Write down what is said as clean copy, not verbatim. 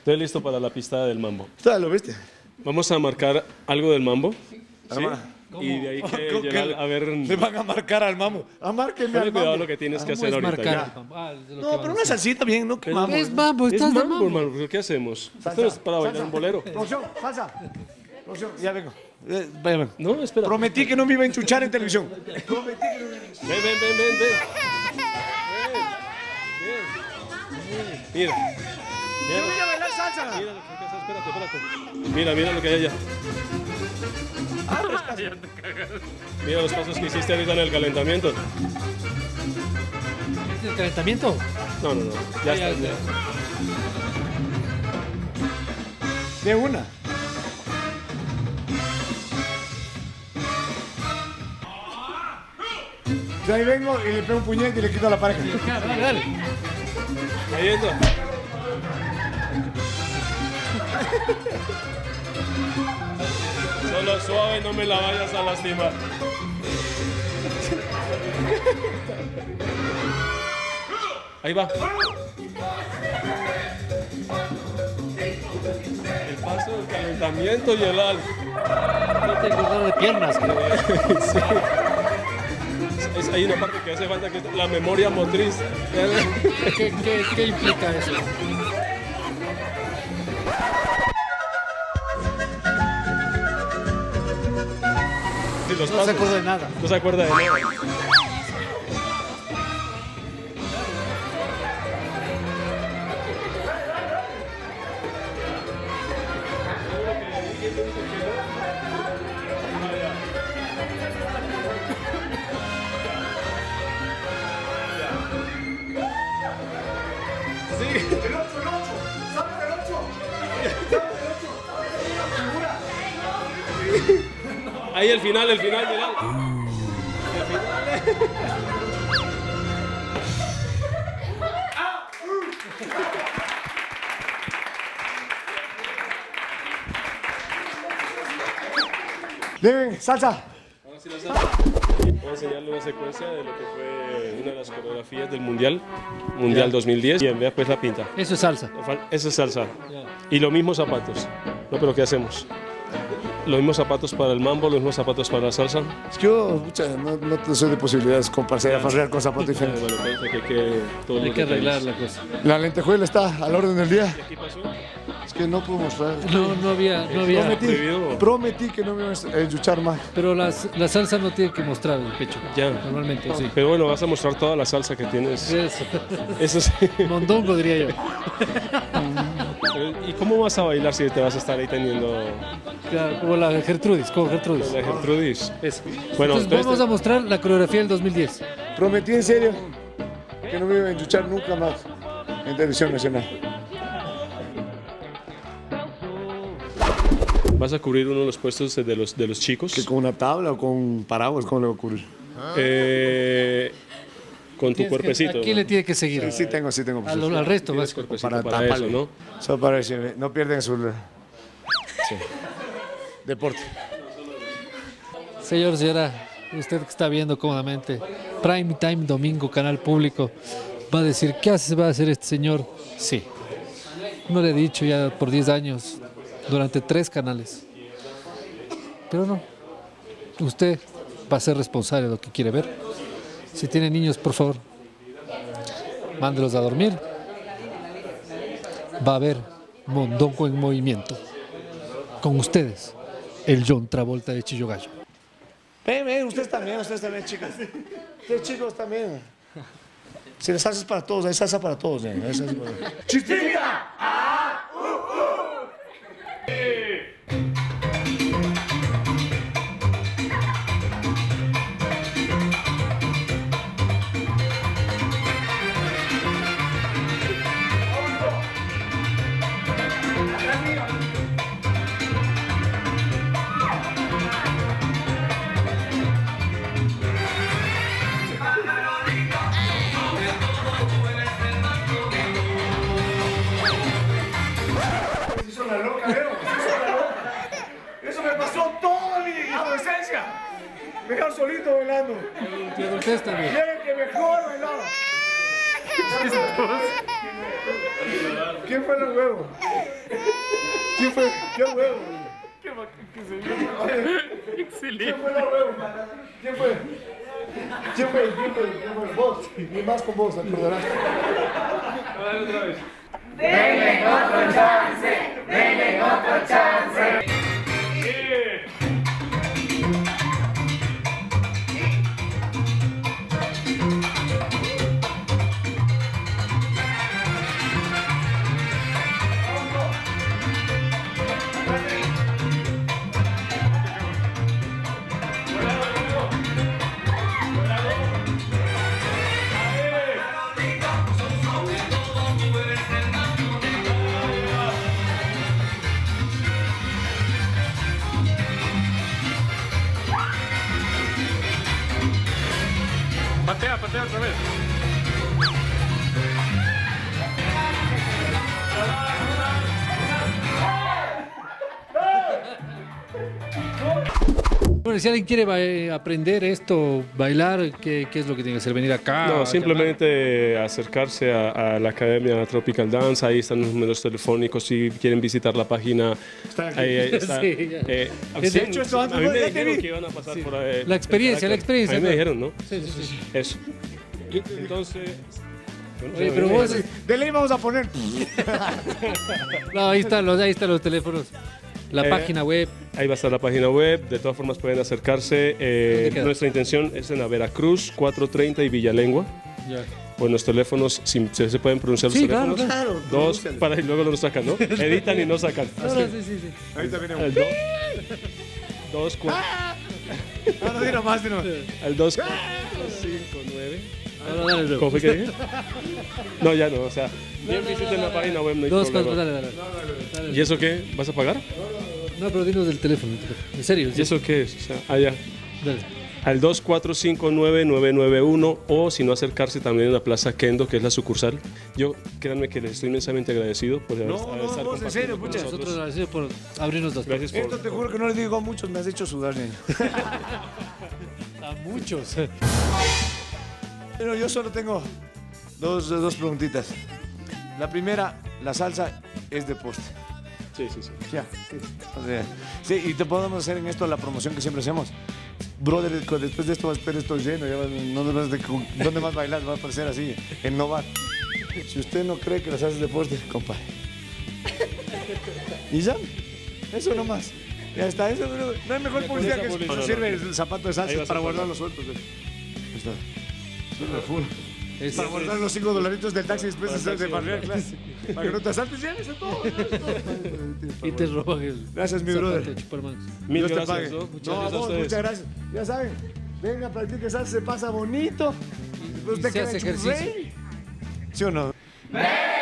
Estoy listo para la pista del mambo. ¿Lo viste? Vamos a marcar algo del mambo. ¿Sí? ¿Cómo? Y de ahí que llegar a ver... Le van a marcar al mambo. Márquenme al cuidado mambo. lo que tienes que hacer ahorita. No, pero una salsita bien, ¿no? ¿Qué mambo? Es mambo, estás de mambo. Hermano, ¿qué hacemos? Esto no es para bailar un bolero. Producción, salsa. Producción, ya vengo. Vaya, vengo. No, espera. Prometí que no me iba a enchuchar en televisión. Prometí que no me iba a enchuchar. Ven. Mira. Yo voy a bailar salsa. Mira lo que hay que hacer, espérate. Mira lo que hay allá. Mira los pasos que hiciste ahorita en el calentamiento. ¿Es el calentamiento? No. Ya está. De una. Yo ahí vengo y le pego un puñete y le quito a la pareja. Dale. Ahí entra. Solo suave, no me la vayas a lastimar. Ahí va. El paso del calentamiento y el al. No tengo nada de piernas. Sí. Hay una parte que hace falta, que es la memoria motriz. ¿Qué implica eso? Sí, los No pasos. se acuerda de nada. No se acuerda de nada. Ahí el final. Deben, salsa. Ahora sí la salsa. Vamos a enseñarle una secuencia de lo que fue una de las coreografías del Mundial 2010. Bien, vea pues la pinta. Eso es salsa. Eso es salsa. Y los mismos zapatos. No, pero ¿qué hacemos? Los mismos zapatos para el mambo, los mismos zapatos para la salsa. Es que yo no soy de posibilidades compartir a farrear con zapatos diferentes. Bueno, parece que Hay que arreglar la cosa. La lentejuela está a la orden del día. ¿Y aquí pasó? Es que no puedo mostrar. No había. Prometí que no me iba a enchuchar más. Pero la salsa no tiene que mostrar el pecho. Ya. Normalmente, sí. Pero bueno, vas a mostrar toda la salsa que tienes. Eso. Eso sí. Mondongo, diría yo. ¿Y cómo vas a bailar si te vas a estar ahí teniendo Claro, como la Gertrudis, la Gertrudis? Eso. Bueno, Entonces vamos a mostrar la coreografía del 2010. Prometí en serio que no me iba a enchuchar nunca más en televisión nacional. ¿Vas a cubrir uno de los puestos de los chicos? ¿Que con una tabla o con un paraguas? ¿Cómo le va a ocurrir? Con tu cuerpecito. ¿A quién le tiene que seguir? Sí tengo. Al resto, Tienes más. cuerpecito Para para taparle. eso, ¿no? Eso parece, no pierden su deporte. Señor, señora, usted que está viendo cómodamente, Prime Time Domingo, canal público, va a decir, ¿qué va a hacer este señor? Sí. No le he dicho ya por 10 años, durante 3 canales. Pero no, usted va a ser responsable de lo que quiere ver. Si tiene niños, por favor, mándelos a dormir. Va a haber Mondongo en movimiento. Con ustedes, el John Travolta de Chillo Gallo. Ven, ustedes también, chicas. Ustedes chicos también. Si la salsa es para todos, hay salsa para todos. ¡Chispita! Eso me pasó toda mi adolescencia. Me quedo solito bailando. Ustedes también. Quieren que mejor bailaba. ¿Quién fue el huevo? ¿Quién fue? ¿Qué huevo? Excelente. ¿Quién fue el huevo? ¿Quién fue? ¿Quién fue? ¿Quién fue? ¿Quién fue? Vos. Ni más con vos, acordarás. Otra vez. Denle otro chance, denle otro chance. Patea, patea otra vez. Bueno, si alguien quiere aprender esto, bailar, ¿qué es lo que tiene que hacer? ¿Venir acá? No, simplemente acercarse a la Academia Tropical Dance. Ahí están los números telefónicos. Si quieren visitar la página, ahí está. Sí, ya. De hecho, esto antes a mí me ya te dijeron vi. que iban a pasar por ahí. La experiencia, la experiencia. A mí me ¿no? dijeron, ¿no? Sí, sí, sí. Eso. Entonces. Oye, pero vos... De ley vamos a poner. No, ahí están los teléfonos. La página web. Ahí va a estar la página web. De todas formas pueden acercarse. ¿Dónde queda? Nuestra intención es en la Veracruz, 430 y Villalengua. Ya. Pues los teléfonos, si se pueden pronunciar los Sí, claro, teléfonos. claro. Dos, para y luego no los sacan, ¿no? Editan y no sacan. No, no, sí, sí, sí. Ahorita viene Al 2, 4. No, dilo más, dilo más. Al 2, 4, 5, 9. Ahora dale, bro. ¿Cómo fue que dije? No, ya no, o sea, bien visiten la página web, no hay Dos, problema. cuatro, dale. ¿Y eso qué? ¿Vas a pagar? No, pero dinos del teléfono. En serio. ¿Y eso qué es? O sea, allá. Dale. Al 2459991 o si no acercarse también a la Plaza Kendo, que es la sucursal. Yo, créanme que les estoy inmensamente agradecido por estar vos, en compartiendo serio, con pucha. nosotros. Nosotros agradecidos por abrirnos las puertas. Gracias Esto por... te juro que no les digo a muchos, me has hecho sudar, niño. A muchos. Pero yo solo tengo dos preguntitas. La primera, la salsa es de postre. Sí, sí, sí. Ya. Sí. O sea, sí, y te podemos hacer en esto la promoción que siempre hacemos. Brother, después de esto va a estar esto lleno. Ya ¿dónde más bailar? Va a aparecer así, en Novar. Si usted no cree que la salsa es de postre, compadre. Y ya, eso nomás. Ya está, eso no hay mejor publicidad que eso. No, no, no. Sirve el zapato de Ahí salsa vas para a guardarlos sueltos. Ahí está. Sirve full. Es- Para guardar los $5 del taxi después de Para de farrear, claro. Para que no te asaltes, llévese todo. Y te roban el Gracias, mi zapato brother. de chupar manos. Mil Dios te gracias, pague. ¿no? No, Muchas a gracias a vos, ustedes. muchas gracias. Ya saben, venga, practique salsa, se pasa bonito. Y se hace ejercicio. ¿Sí o no?